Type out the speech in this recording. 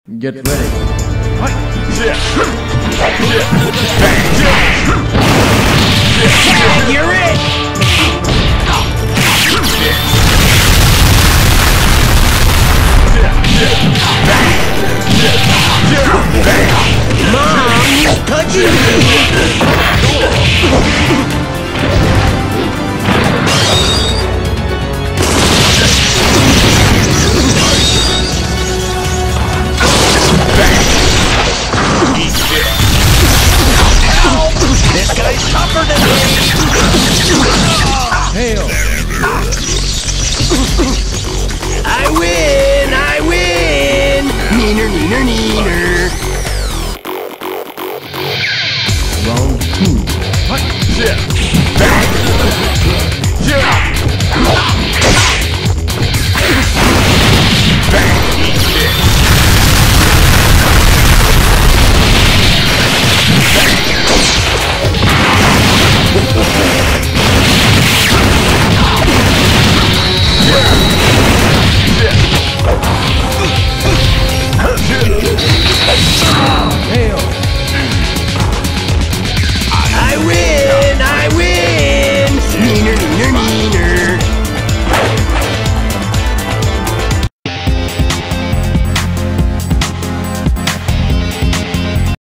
Get ready. You're it! Mom's touching me! This guy's tougher than me! Hail! I win! I win! Neener, neener, neener!